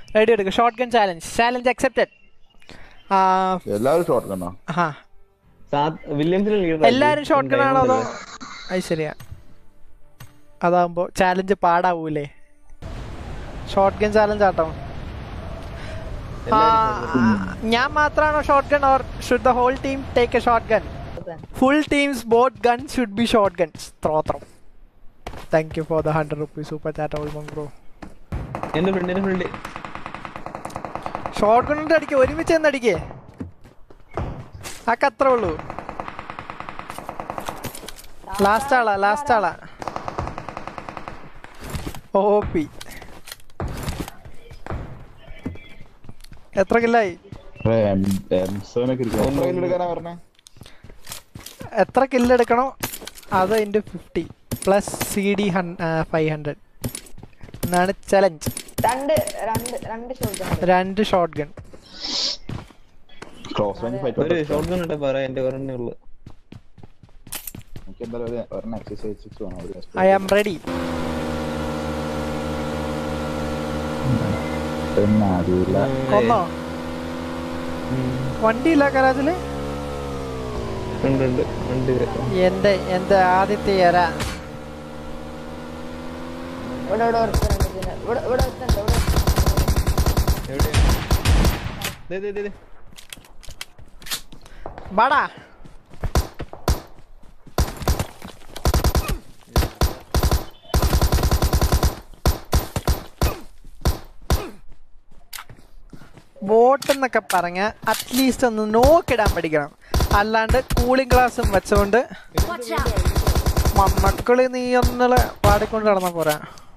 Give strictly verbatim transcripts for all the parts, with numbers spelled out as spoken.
Ready എടുക്കുക. Short gun challenge. Challenge accepted. എല്ലാവരും short ഗണ്ണോ? എല്ലാരും ഷോർട്ട് ഗൺ ആണോ അതോ? അത് ശരിയാ, അതാവുമ്പോ ചാലഞ്ച് പാടാവൂലേ. ഷോർട്ട് ഗൺ ചാലഞ്ച് ആട്ടോ. ഞാൻ മാത്രമാണോ short gun or should the whole team take a short gun? Full teams both gun should be short guns. സ്തോത്രം. Thank you for the hundred rupees super chat ഓൾമോങ്ക് bro. Short gun കൊണ്ട് അടിക്കേ, ഒരുമിച്ച് എന്ന് അടിക്കേ. ആക്ക് അത്രേ ഉള്ളൂ. ലാസ്റ്റ് ആളാ, ലാസ്റ്റ് ആളാ. ഓ പി എത്ര കില്ലായി? എത്ര കില്ലെടുക്കണോ അത് into fifty plus C D five hundred എന്നാണ് ചലഞ്ച്. രണ്ട് short gun. I am ready. ഒന്നോ വണ്ടിയില്ല കരാജില്? എന്റെ എന്റെ ആദ്യത്തെ എര. വാടാ. ബോട്ട് എന്നൊക്കെ പറഞ്ഞ അറ്റ്ലീസ്റ്റ് ഒന്ന് നോക്കിടാൻ പഠിക്കണം. അല്ലാണ്ട് കൂളിംഗ് ഗ്ലാസും വെച്ചോണ്ട് മക്കളി നീ ഒന്നളെ പാടിക്കൊണ്ട് നടന്നാ പോരാ.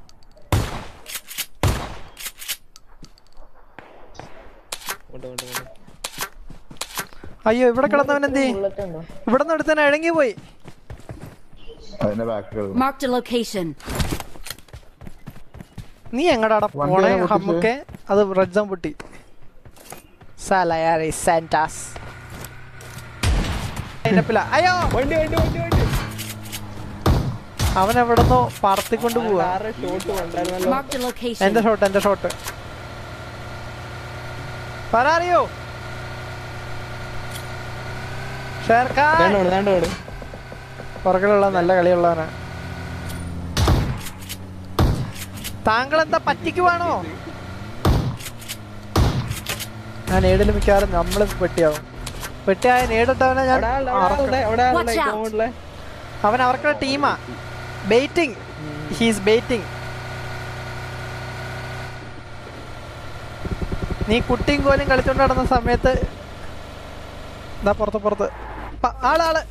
അയ്യോ, ഇവിടെ കിടന്നവൻ എന്തേ? ഇവിടെ നിന്ന് എടുത്തന്നെ ഇഴങ്ങി പോയി. നീ എങ്ങടാടാ പോണേ? ഹമ്മുക്കെ അത് റജ്ജം പൊട്ടി. അയ്യോ, അവൻ എവിടെന്നോ പറത്തിക്കൊണ്ട് പോവാ. എന്റെ ഷോട്ട്, എന്റെ ഷോട്ട് പറയാറിയോ? പുറകിലുള്ള നല്ല കളിയുള്ളവനാ. താങ്കൾ എന്താ പറ്റിക്കുവാണോ? ഞാൻ ഏടില് മിക്കവാറും നമ്മള് പെട്ടിയാവും. പെട്ടിയായ നേടിട്ടവനെ ഞാൻ. അവൻ അവർക്കുള്ള ടീമാ. ബെയിറ്റിംഗ്, ഹീസ് ബെയിറ്റിംഗ്. നീ കുട്ടിയും കോലും കളിച്ചോണ്ട് നടന്ന സമയത്ത് എന്താ പുറത്ത് പുറത്ത് ആളാള്.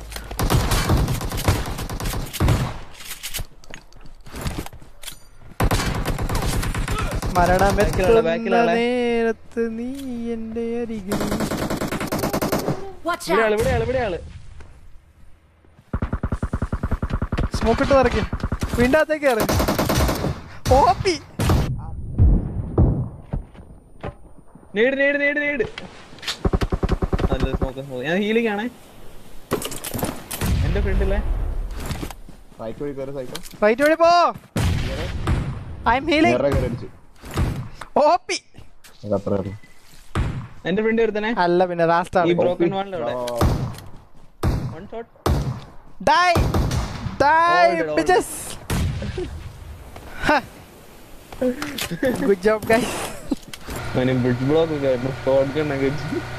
മരണമെത്തുന്ന നേരത്ത് നീ എന്റെ അരികിൽ. സ്മോക്ക് ഇട്ട് നിറയ്ക്കും. വീണ്ടാത്തേക്ക് കയറി. ഓപ്പി നേട് നേട് നേട് നേട്. ഞാൻ ഹീലിംഗ് ആണേ. എന്റെ ഫ്രണ്ടിലെ റൈറ്റ് വഴി പോ. I'm healing. ഓപ്പി എന്റെ ഫ്രണ്ട് ഒരുത്തനെ. അല്ല പിന്നെ ലാസ്റ്റ് ആണ്. ഈ ബ്രോക്കൺ വാളിലൂടെ one shot. Die die bitches. Good job guys. ഞാൻ ബ്രിഡ്ജ് ബ്ലോക്ക് കേട്ടോ. ഷോട്ട് ഗൺ ഒക്കെ.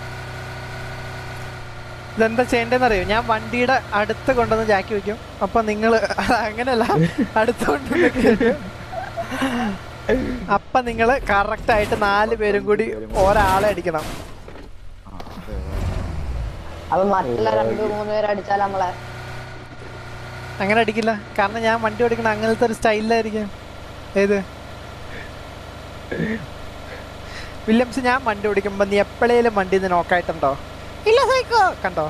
ഇതെന്താ ചെയ്യേണ്ടതെന്നറിയോ? ഞാൻ വണ്ടിയുടെ അടുത്ത് കൊണ്ടുവന്ന് ജാക്കി വെക്കും. അപ്പൊ നിങ്ങള് അങ്ങനെയല്ല, അടുത്ത് കൊണ്ടുവന്ന് അപ്പൊ നിങ്ങള് കറക്റ്റ് ആയിട്ട് നാല് പേരും കൂടി ഒരാളെ അടിക്കണം. അങ്ങനെ അടിക്കില്ല, കാരണം ഞാൻ വണ്ടി ഓടിക്കണം അങ്ങനത്തെ ഒരു സ്റ്റൈലിലായിരിക്കും. ഏത് വില്യംസ്, ഞാൻ വണ്ടി ഓടിക്കുമ്പോ നീ എപ്പോഴേലും വണ്ടി നിന്ന് നോക്കായിട്ടുണ്ടോ? ഇല്ല സൈക്കോ. കണ്ടോ?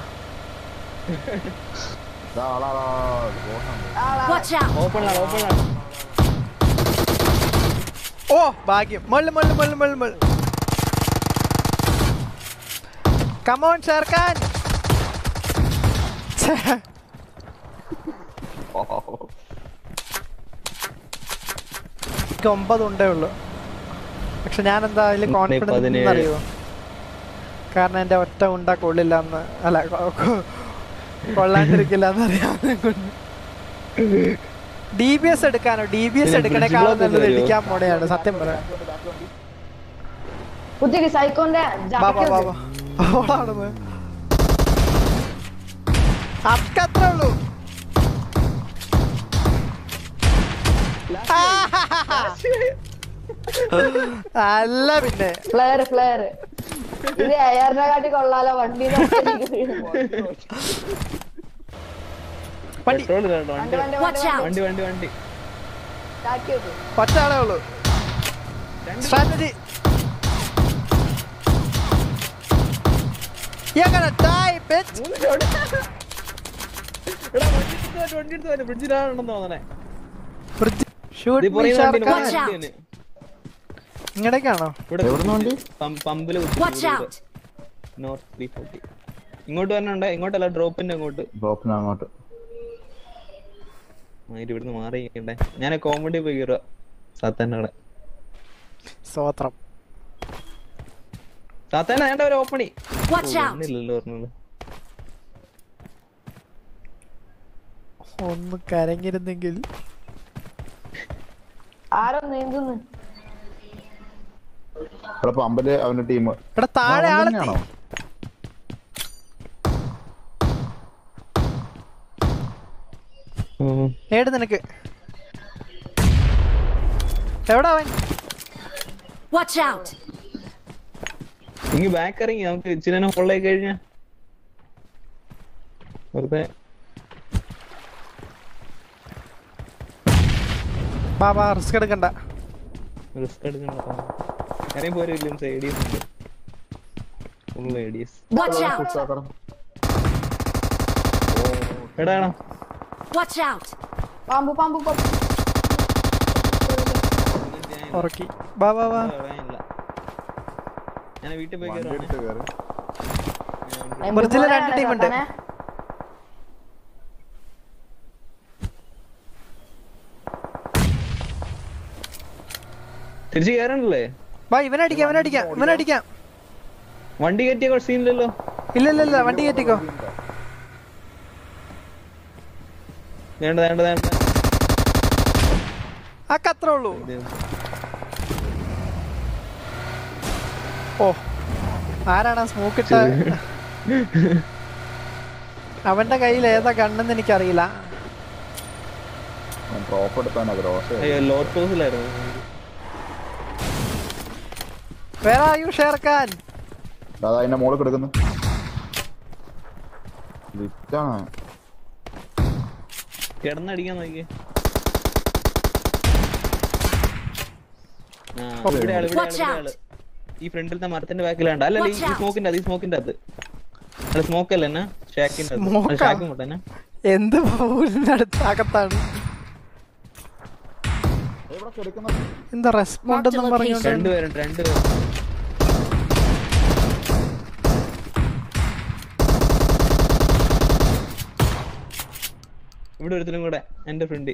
ഓ ഭാഗ്യം. മള്ളു മള്ളു മള്ളു മള്ളു മള്ളു. കമോൺ ഷെർഖാൻ. ഒമ്പത് ഉണ്ടേ ഉള്ളു. പക്ഷെ ഞാൻ എന്താ അതിൽ കോൺഫിഡൻസ് അറിയോ? കാരണം എന്റെ ഒറ്റ ഉണ്ട കൊള്ളില്ല എന്ന് അല്ല കൊള്ളാണ്ടിരിക്കില്ല എന്നറിയാം. ഡി ബി എസ് എടുക്കാനോ? ഡി ബി എസ് എടുക്കണേക്കാളും നല്ലത് ഇടിക്കാൻ പോണെയാണ് സത്യം പറയാം. അത്രേ ഉള്ളൂ. അല്ല പിന്നെ ഫ്ലെയർ ഫ്ലെയർ ഇത് എയറിനെ കാട്ടി കൊള്ളാലോ. വണ്ടി പറ്റാളേ ഉള്ളൂ. സ്ട്രാറ്റജി ഇങ്ങടേക്കാണോ? ഇങ്ങോട്ട് വരണുണ്ട്. ഇങ്ങോട്ടല്ല, ഡ്രോപ്പിന്റെ അങ്ങോട്ട്. ഡ്രോപ്പിന് അങ്ങോട്ട് ഇവിടുന്ന് മാറിയിക്കണ്ടേ. ഞാൻ കോമഡി പോയി കയറുക. സാത്താനോടെ സ്തോത്രം. സാത്താന വേണ്ട ഒരു ഓപ്പണി ഇല്ലല്ലോ പറഞ്ഞത്. ഒന്ന് കരങ്ങിരുന്നെങ്കിൽ. ആരോ നീന്തുന്നു പമ്പല് അവന്റെ ടീം. ഇവിടെ താഴെ ആളെയാണോ? ഏട് നിനക്ക് എവിടാ അവൻ? ഇങ്ങ് ബാക്ക് ഇറങ്ങി നമുക്ക് ഇച്ചിരി കൊള്ളായി കഴിഞ്ഞ വെറുതെ ബാബാ റിസ്ക് എടുക്കണ്ട. റിസ്ക് എടുക്കണ്ട. ഇറങ്ങി പോരില്ല. ഏഡിയസ് ഉണ്ട്. ഫുൾ ഏഡിയസ്. എടാ പാമ്പ് പാമ്പ് ഉറക്കി. ബാ ബാ ബാ. ഞാൻ വീട്ടിൽ പോയി കേറാണ്. ബ്രിഡ്ജിൽ രണ്ട് ടീം ഉണ്ട്. തിരിച്ചു കയറണ്ടല്ലേ? ബാ ഇവനടിക്കാം ഇവനടിക്കാം ഇവനടിക്കാം. വണ്ടി കയറ്റിയോ? സീനില്ലല്ലോ. ഇല്ല ഇല്ല ഇല്ല വണ്ടി കയറ്റിക്കോ. വേണ്ട വേണ്ട വേണ്ട. അക്കത്രേ ഉള്ളൂ. ഓ ആരാണ് സ്മോക്ക് ഇട്ട? അവന്റെ കയ്യിൽ ഏതാ കണ്ണെന്ന് എനിക്കറിയില്ല. വേറെ ആയു ഷേർക്കാൻ അതിന്റെ മോള് കിടക്കുന്നു. കിടന്നടിക്കാൻ നോക്കിയേ. ഈ ഫ്രണ്ടിലത്തെ മരത്തിന്റെ ബാക്കിലാണ്ട്. അല്ല ഈ സ്മോക്കിന്റെ അത് ഈ സ്മോക്കിന്റെ അത് അല്ല സ്മോക്ക് അല്ല എന്നാ ഷാക്കിന്റെ ഷാക്കും കൊട്ടെ. എന്ത് അടുത്തകത്താണ് എന്താ റെസ്പോണ്ട് ഒന്നും പറഞ്ഞു. രണ്ടുപേരുണ്ട് രണ്ടുപേരും. ഇവിടെ ഒരുത്തരും കൂടെ എന്റെ ഫ്രണ്ട്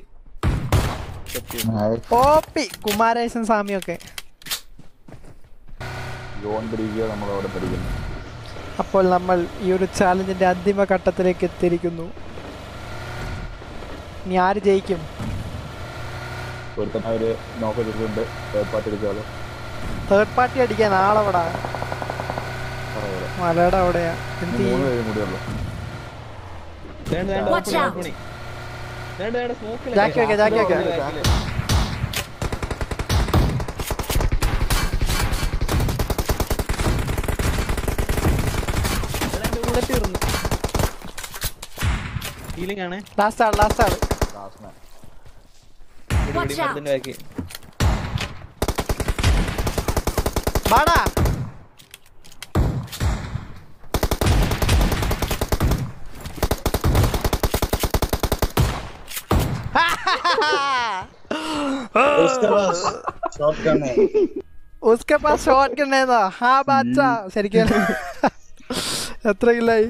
ഓപ്പി കുമാരേശൻ സ്വാമിയൊക്കെ. അപ്പോൾ നമ്മൾ ഈ ഒരു ചാലഞ്ചിന്റെ അന്തിമ ഘട്ടത്തിലേക്ക് എത്തിയിരിക്കുന്നു. ഇനി ആര് ജയിക്കും? തേർഡ് പാർട്ടി അടിക്കാൻ ആളെവിടാ? മലയുടെ അവിടെയാ. എന്ത് ജാക്കി വെക്ക ജാക്കി വെക്ക. ലാസ്റ്റ് ആള് ലാസ്റ്റ് ആള് വാടാ. उसके पास शॉट गन है ना? हाँ बादशाह ശരിക്കും എത്ര കില്ലായി?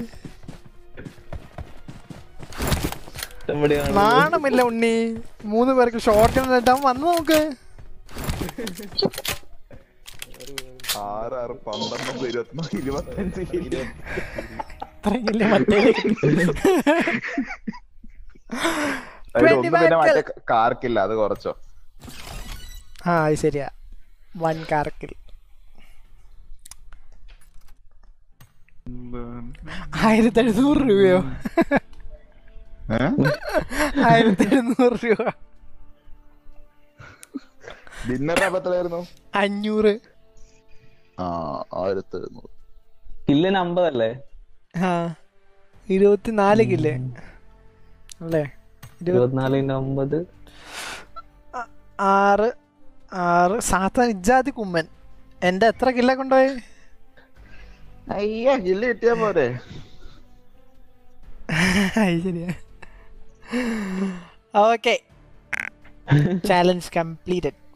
നാണമില്ല ഉണ്ണി. മൂന്ന് പേർക്ക് ഷോട്ട് ഗൺ ഇട്ടാ വന്ന് നോക്ക്. ആറ് ആറ് പന്ത്രണ്ട് ഇരുപത്തിനാല് ഇരുപത്തഞ്ച് അത്രയില്ലേ മറ്റേ അതിലൊന്ന് പിന്നെ മറ്റേ കാർക്കില്ല അത് കുറച്ചോ. ആ അത് ശരിയാ, വൺ കാർക്കിൽ ആയിരത്തി എഴുന്നൂറ് രൂപയോ? ആയിരത്തി എഴുന്നൂറ് രൂപ. ഡിന്നറിന് എത്രയായിരുന്നു? അഞ്ഞൂറ്. ആ ആയിരത്തി എഴുന്നൂറ്. കില്ലിന് അമ്പതല്ലേ? ആ ഇരുപത്തിനാല് കില്ല് അല്ലേ? ഇരുപത്തിനാലിന്റെ ഒമ്പത് ആറ് ആറ് സാത്ത ഇജാതി കുമ്മൻ. എന്റെ എത്ര കില്ല കൊണ്ടുപോയി? അയ്യാ കില്ല് കിട്ടിയാ പോരെ. ശരിയാ. Okay, challenge completed.